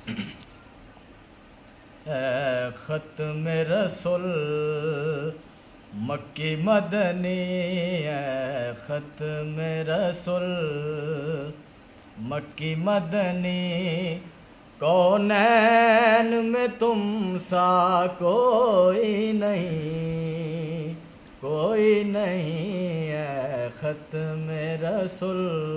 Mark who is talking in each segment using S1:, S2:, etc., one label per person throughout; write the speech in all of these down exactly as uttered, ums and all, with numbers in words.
S1: اے ختم رسول مکی مدنی، اے ختم رسول مکی مدنی، کونین میں تم سا کوئی نہیں، کوئی نہیں، اے ختم رسول،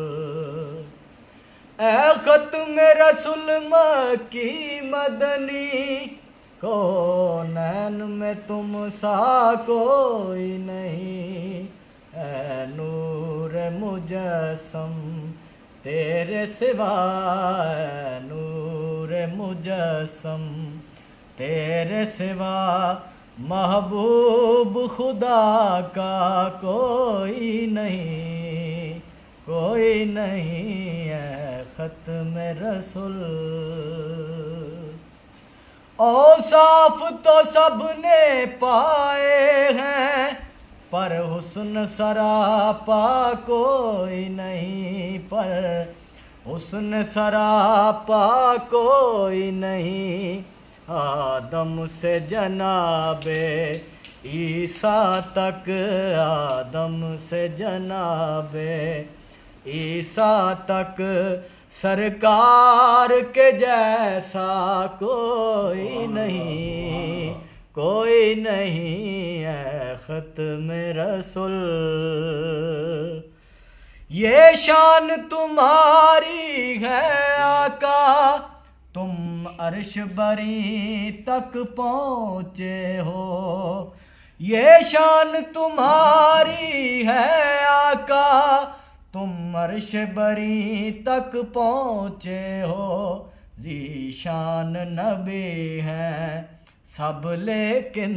S1: اے ختم رسول مکی مدنی، کونین میں تم سا کوئی نہیں، اے نور مجسم تیرے سوا، اے نور مجسم تیرے سوا، محبوب خدا کا کوئی نہیں، کوئی نہیں، اے ختم رسول۔ اوصاف تو سب نے پائے ہیں، پر حسن سراپا کوئی نہیں، پر حسن سراپا کوئی نہیں، آدم سے جناب عیسیٰ تک، آدم سے جناب عیسیٰ تک، سرکار کے جیسا کوئی نہیں، کوئی نہیں، اے ختم رسول۔ یہ شان تمہاری ہے آقا، تم عرش بری تک پہنچے ہو، یہ شان تمہاری ہے آقا، تم عرش بری تک پہنچے ہو، ذیشان نبی ہیں سب لیکن،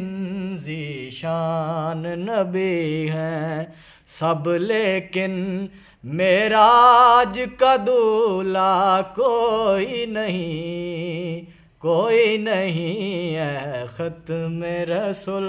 S1: ذیشان نبی ہیں سب لیکن، معراج کا دولہا کوئی نہیں، کوئی نہیں، اے ختم رسول۔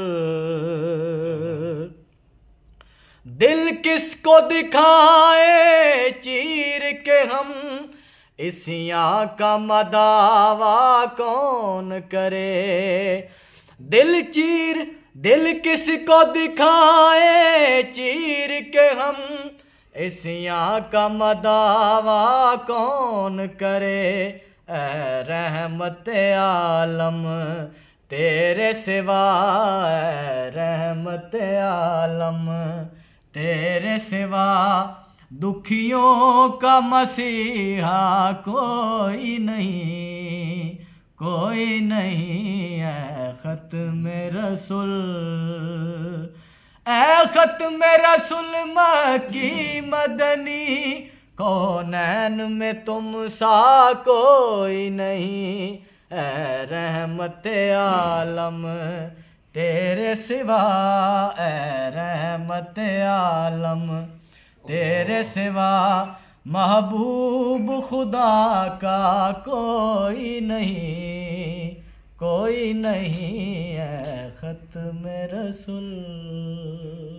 S1: دل کس کو دکھائے چیر کے ہم، اسیاں کا مداوا کون کرے، دل چیر دل کس کو دکھائے چیر کے ہم، اسیاں کا مداوا کون کرے، اے رحمت عالم تیرے سوا، اے رحمت عالم تیرے سوا، دکھیوں کا مسیحا کوئی نہیں، کوئی نہیں، اے ختم رسول، اے ختم رسول مکی مدنی، کونین میں تم سا کوئی نہیں، اے رحمت عالم تیرے سوا، اے رحمت عالم تیرے سوا، محبوب خدا کا کوئی نہیں، کوئی نہیں، اے ختم رسول۔